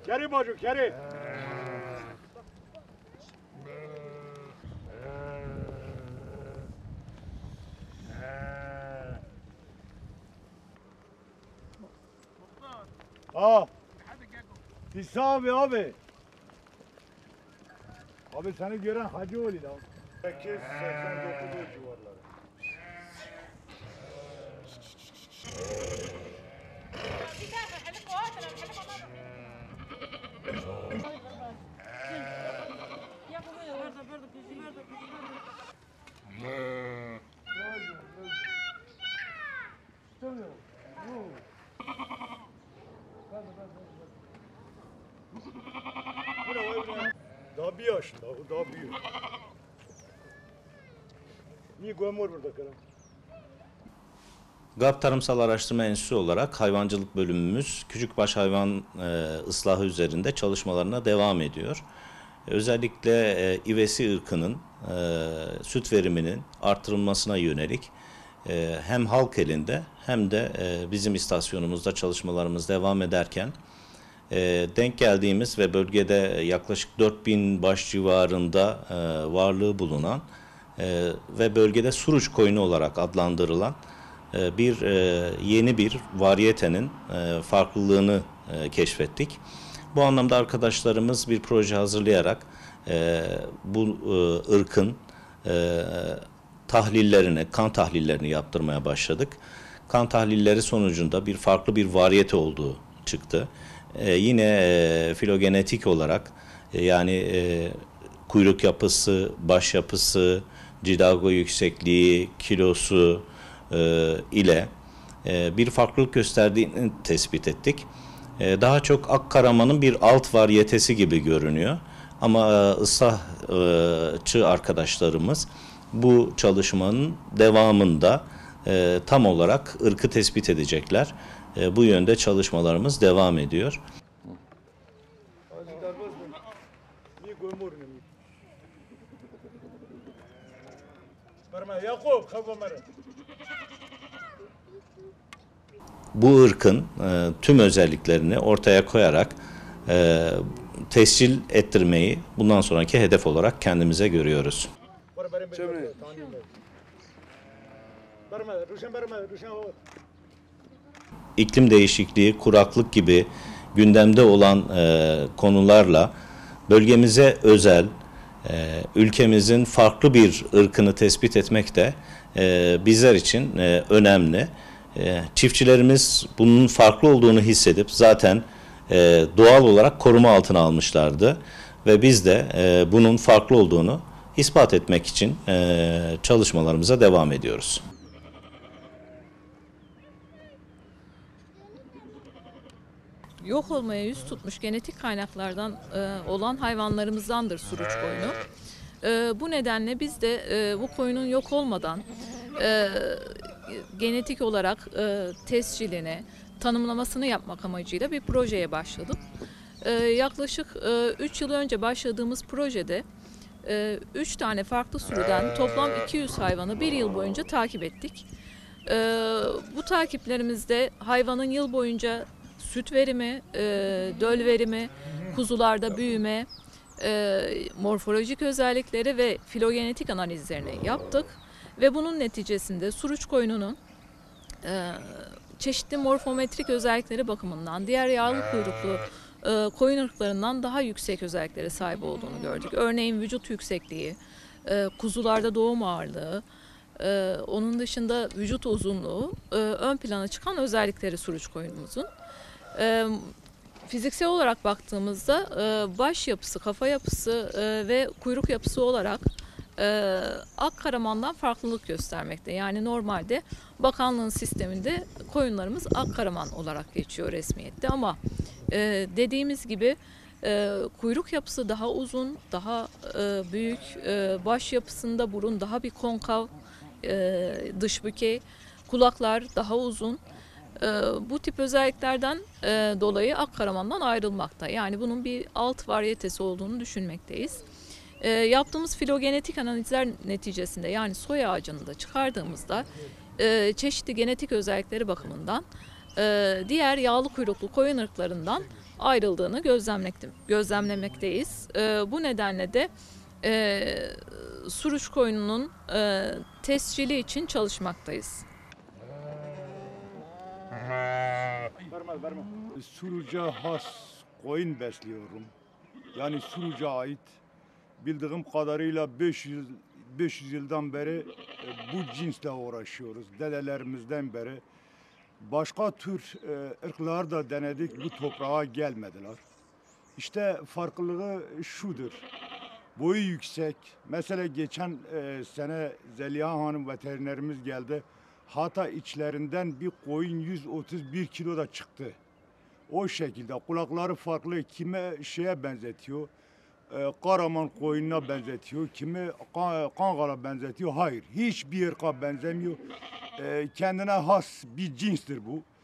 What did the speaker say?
Keri bacı, keri. Hissa abi. Abi seni gören hacı oluyor lan. 889 civarları. Daha bir yaşında, daha büyük. Niye gömür burada kadar? GAP Tarımsal Araştırma Enstitüsü olarak hayvancılık bölümümüz küçükbaş hayvan ıslahı üzerinde çalışmalarına devam ediyor. Özellikle ivesi ırkının süt veriminin artırılmasına yönelik hem halk elinde hem de bizim istasyonumuzda çalışmalarımız devam ederken denk geldiğimiz ve bölgede yaklaşık 4000 baş civarında varlığı bulunan ve bölgede Suruç koyunu olarak adlandırılan yeni bir varyetenin farklılığını keşfettik. Bu anlamda arkadaşlarımız bir proje hazırlayarak bu ırkın kan tahlillerini yaptırmaya başladık. Kan tahlilleri sonucunda farklı bir varyete olduğu çıktı. Yine filogenetik olarak yani kuyruk yapısı, baş yapısı, cidago yüksekliği, kilosu ile bir farklılık gösterdiğini tespit ettik. Daha çok Akkaraman'ın bir alt varyetesi gibi görünüyor. Ama ıslahçı arkadaşlarımız bu çalışmanın devamında tam olarak ırkı tespit edecekler. Bu yönde çalışmalarımız devam ediyor. Bu ırkın tüm özelliklerini ortaya koyarak tescil ettirmeyi bundan sonraki hedef olarak kendimize görüyoruz. İklim değişikliği, kuraklık gibi gündemde olan konularla bölgemize özel, ülkemizin farklı bir ırkını tespit etmek de bizler için önemli. Çiftçilerimiz bunun farklı olduğunu hissedip zaten doğal olarak koruma altına almışlardı ve biz de bunun farklı olduğunu ispat etmek için çalışmalarımıza devam ediyoruz. Yok olmaya yüz tutmuş genetik kaynaklardan olan hayvanlarımızdandır Suruç koyunu. Bu nedenle biz de bu koyunun yok olmadan genetik olarak tescilini, tanımlamasını yapmak amacıyla bir projeye başladık. Yaklaşık 3 yıl önce başladığımız projede 3 tane farklı sürüden toplam 200 hayvanı bir yıl boyunca takip ettik. Bu takiplerimizde hayvanın yıl boyunca süt verimi, döl verimi, kuzularda büyüme, morfolojik özellikleri ve filogenetik analizlerini yaptık. Ve bunun neticesinde Suruç koyununun çeşitli morfometrik özellikleri bakımından diğer yağlı kuyruklu koyun ırklarından daha yüksek özelliklere sahip olduğunu gördük. Örneğin vücut yüksekliği, kuzularda doğum ağırlığı, onun dışında vücut uzunluğu ön plana çıkan özellikleri Suruç koyunumuzun. Fiziksel olarak baktığımızda baş yapısı, kafa yapısı ve kuyruk yapısı olarak Akkaraman'dan farklılık göstermekte. Yani normalde bakanlığın sisteminde koyunlarımız Akkaraman olarak geçiyor resmiyette ama dediğimiz gibi kuyruk yapısı daha uzun, daha büyük, baş yapısında burun daha bir konkav, dış bükey, kulaklar daha uzun. Bu tip özelliklerden dolayı Akkaraman'dan ayrılmakta. Yani bunun bir alt varyetesi olduğunu düşünmekteyiz. Yaptığımız filogenetik analizler neticesinde yani soy ağacını da çıkardığımızda çeşitli genetik özellikleri bakımından diğer yağlı kuyruklu koyun ırklarından ayrıldığını gözlemlemekteyiz. Bu nedenle de Suruç koyununun tescili için çalışmaktayız. Suruç'a has koyun besliyorum. Yani Suruç'a ait bildiğim kadarıyla 500 yıldan beri bu cinsle uğraşıyoruz. Dedelerimizden beri. Başka tür ırklar da denedik, bu toprağa gelmediler. İşte farklılığı şudur. Boyu yüksek. Mesela geçen sene Zeliha Hanım veterinerimiz geldi. Hatta içlerinden bir koyun 131 kilo da çıktı. O şekilde kulakları farklı, kime şeye benzetiyor, Karaman koyununa benzetiyor, kimi Kangala benzetiyor. Hayır, hiçbir ırka benzemiyor. Kendine has bir cinstir bu.